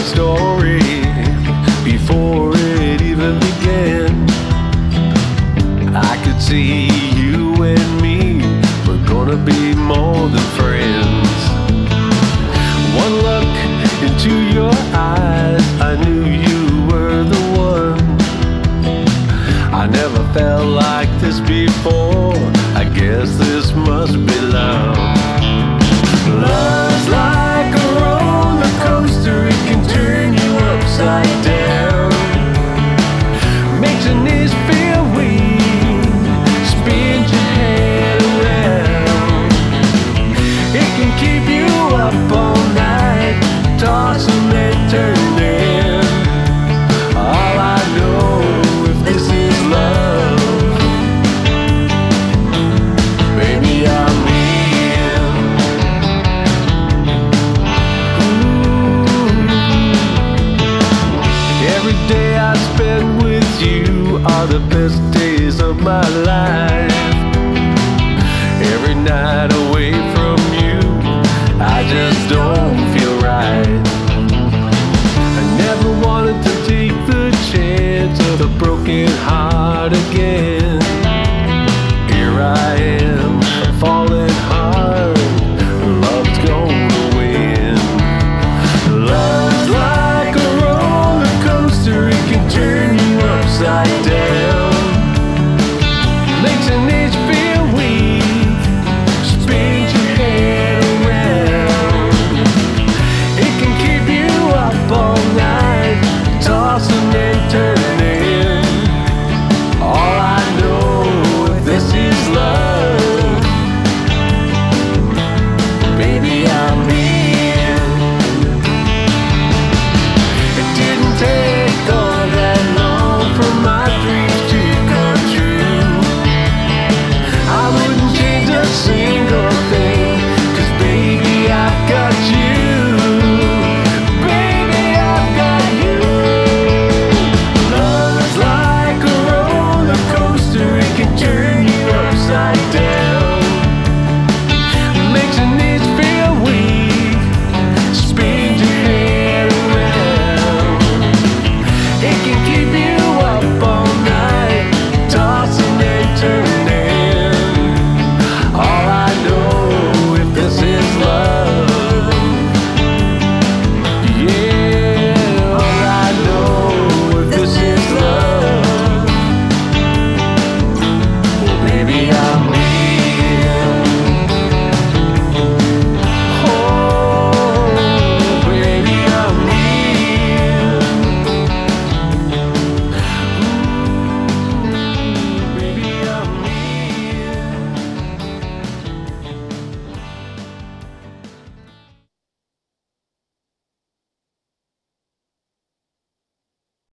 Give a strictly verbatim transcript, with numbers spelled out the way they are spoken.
story before it even began. I could see you and me were gonna be more than friends. One look into your eyes, I knew you were the one. I never felt like this before, I guess this must be love. Love's like a roller coaster, it can turn you upside down. Makes your knees feel weak, spins your head around. It can keep you up all night, tossing and turning. All I know, if this is love, baby, I'm in. Ooh. Every day I spend with you are the best days of my life. Every night away from you, I just don't feel right. I never wanted to take the chance of a broken heart.